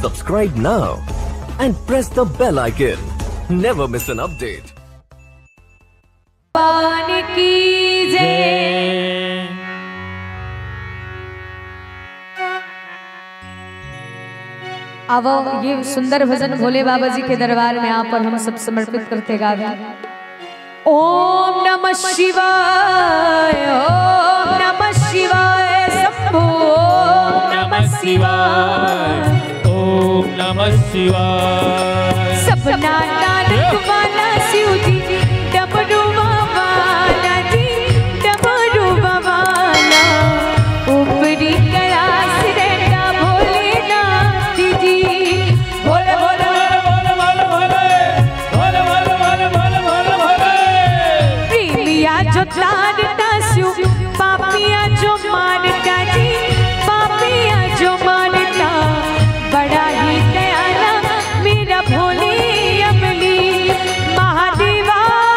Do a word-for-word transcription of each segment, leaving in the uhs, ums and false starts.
Subscribe now and press the bell icon. Never miss an update. पान की जय। अब ये सुंदर भजन भोले बाबा जी के दरबार में आप और हम सब समर्पित करते गावे। ओम नमः शिवाय, ओम नमः शिवाय, शंभो नमः शिवाय, ओम नमः शिवाय। सपना नानक वाला शिव जी, डमरू वाला जी, डमरू वाला, ऊपरी कैलाश रहता भोलेनाथ जी। बोले बोले बोले बोले बोले बोले बोले बोले बोले बोले। प्रेमिया जो तारता शिव, पापिया जो मारता जी, पापिया जो मारता, बड़ा ही दयाला मेरा भोले अमली महादेवा।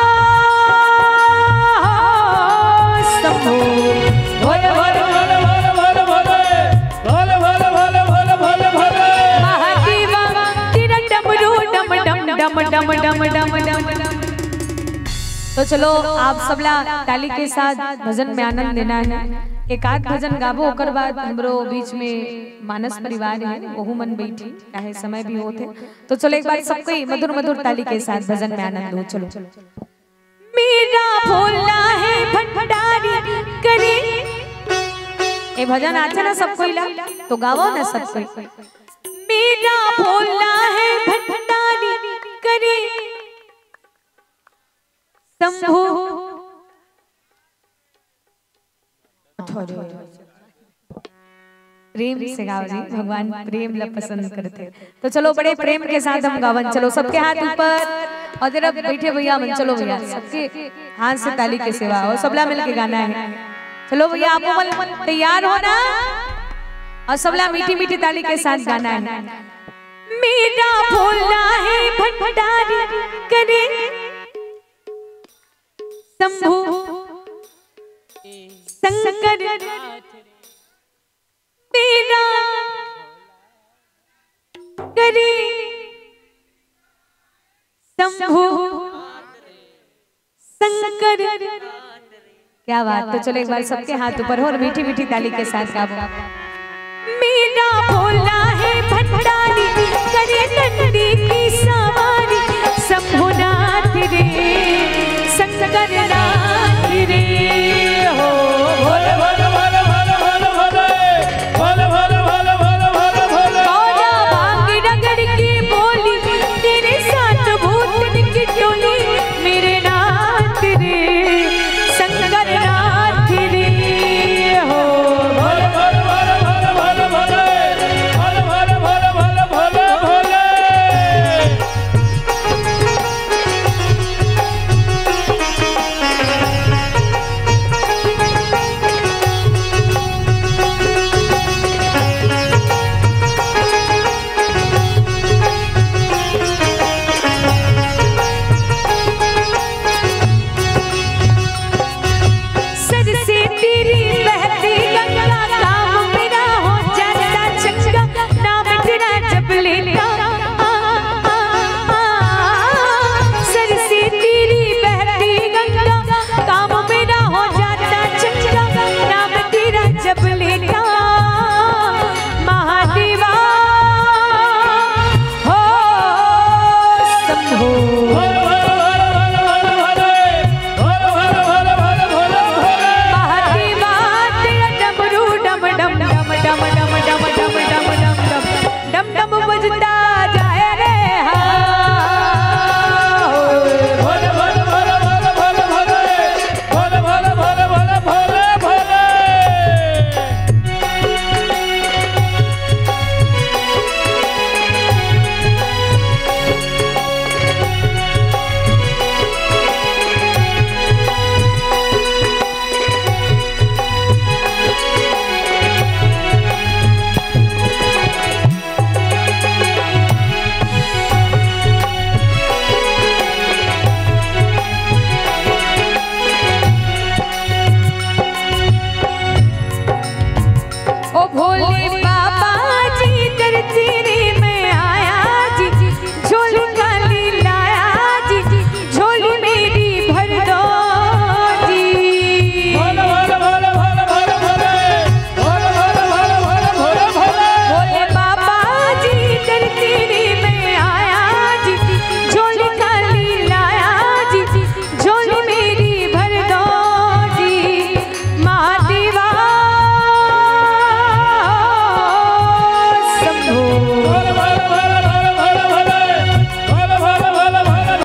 शंभो बोले बोले बोले बोले बोले बोले बोले बोले बोले बोले बोले। महादेवा तेरा डमरू डम डम डम डम डम डम डम डम। तो चलो आप सबला ताली के साथ भजन में आनंद लेना है। एक आध भजन गाबो, ओकर बाद हमरो बीच में मानस परिवार है, ओहू मन बैठी काहे समय भी होते। तो चलो एक बार सबको मधुर मधुर ताली के साथ भजन में आनंद लो। चलो। मेरा भोला है भंडारी करे, ये भजन आते ना सबको इला, तो गावो ना सबको। मेरा भोला है भंडारी करे, शंभो प्रेम से गाओ जी, भगवान प्रेम ला पसंद करते। तो चलो बड़े प्रेम के साथ हम गावन। चलो सबके हाथ ऊपर और जरा बैठे भैया मन, चलो भैया सबके हाथ से ताली के सेवा और सबला मिलके गाना है। चलो भैया आप मन तैयार हो ना, और सबला मीठी मीठी ताली के साथ गाना है। मेरा भोला है भंडारी करे, शंभो शंकर मेरा करे, शंभो शंकर। क्या बात। तो चलो एक बार सबके हाथ ऊपर हो और मीठी मीठी ताली के साथ गाओ। मेरा भोला है भंडारी करे, नंदी की सवारी, शंभो नाथ रे शंकर नाथ।